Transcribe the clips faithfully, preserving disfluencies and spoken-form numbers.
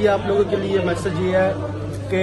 आप लोगों के लिए मैसेज ये है कि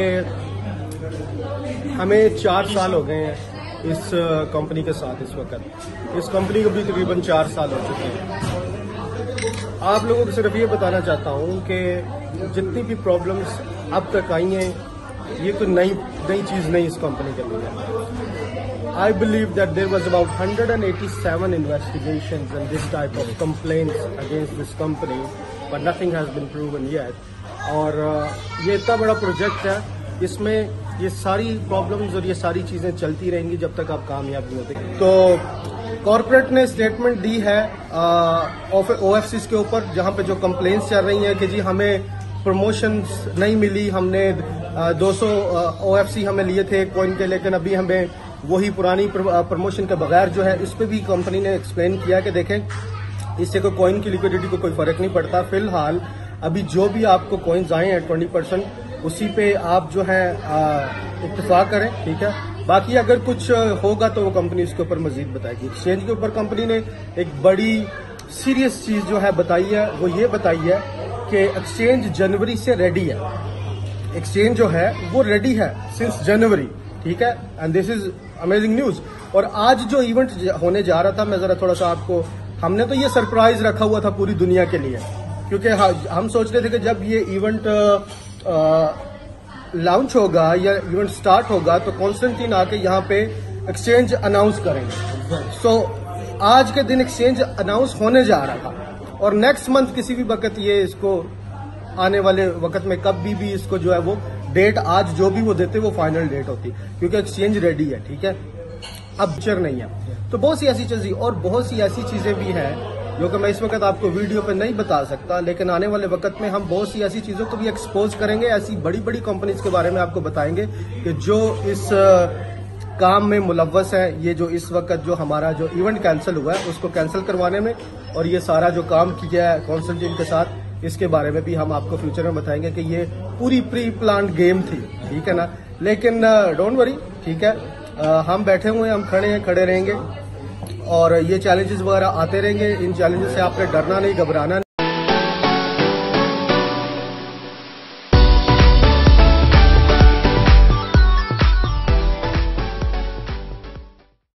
हमें चार साल हो गए हैं इस कंपनी के साथ। इस वक्त इस कंपनी को भी तकरीबन चार साल हो चुके हैं। आप लोगों को सिर्फ ये बताना चाहता हूँ कि जितनी भी प्रॉब्लम्स अब तक आई हैं, ये कोई नई नई चीज़ नहीं इस कंपनी के लिए। I believe that there was about one hundred eighty-seven investigations and this type of complaints against this company, but nothing has been proven yet. और ये इतना बड़ा प्रोजेक्ट है, इसमें ये सारी प्रॉब्लम्स और ये सारी चीज़ें चलती रहेंगी जब तक आप कामयाब नहीं होते। तो कॉर्पोरेट ने स्टेटमेंट दी है ओ एफ सी के ऊपर, जहाँ पे जो कंप्लेंट्स चल रही हैं कि जी हमें प्रमोशंस नहीं मिली, हमने दो सौ ओ एफ सी हमें लिए थे कॉइन के, लेकिन अभी हमें वही पुरानी प्रमोशन के बगैर जो है, इस पे भी कंपनी ने एक्सप्लेन किया कि देखें इससे कोई कॉइन की लिक्विडिटी को कोई फर्क नहीं पड़ता। फिलहाल अभी जो भी आपको कॉइन्स आए हैं ट्वेंटी परसेंट, उसी पे आप जो है इत्तेफाक करें, ठीक है। बाकी अगर कुछ होगा तो वो कंपनी इसके ऊपर मजीद बताएगी। एक्सचेंज के ऊपर कंपनी ने एक बड़ी सीरियस चीज जो है बताई है, वो ये बताई है कि एक्सचेंज जनवरी से रेडी है। एक्सचेंज जो है वो रेडी है सिंस जनवरी, ठीक है। And this is amazing news. और आज जो इवेंट होने जा रहा था, मैं जरा थोड़ा सा आपको, हमने तो ये सरप्राइज रखा हुआ था पूरी दुनिया के लिए, क्योंकि हम सोच रहे थे कि जब ये इवेंट लॉन्च होगा या इवेंट स्टार्ट होगा तो कॉन्स्टेंटिन आके यहाँ पे एक्सचेंज अनाउंस करेंगे। सो so, आज के दिन एक्सचेंज अनाउंस होने जा रहा था और नेक्स्ट मंथ किसी भी वक्त ये इसको आने वाले वक्त में कब भी भी इसको जो है वो डेट आज जो भी वो देते वो फाइनल डेट होती, क्योंकि एक्सचेंज रेडी है, ठीक है। अब चर नहीं है। तो बहुत सी ऐसी चीजें और बहुत सी ऐसी चीजें भी हैं जो कि मैं इस वक्त आपको वीडियो पे नहीं बता सकता, लेकिन आने वाले वक्त में हम बहुत सी ऐसी चीजों को भी एक्सपोज करेंगे। ऐसी बड़ी बड़ी कंपनीज के बारे में आपको बताएंगे कि जो इस काम में मुलव्वस है। ये जो इस वक्त जो हमारा जो इवेंट कैंसिल हुआ है उसको कैंसिल करवाने में, और ये सारा जो काम किया है कॉन्स्टेंटिन के साथ, इसके बारे में भी हम आपको फ्यूचर में बताएंगे कि ये पूरी प्री प्लान गेम थी, ठीक है ना। लेकिन डोंट वरी, ठीक है, आ, हम बैठे हुए हैं, हम खड़े हैं, खड़े रहेंगे और ये चैलेंजेस वगैरह आते रहेंगे। इन चैलेंजेस से आपने डरना नहीं, घबराना नहीं।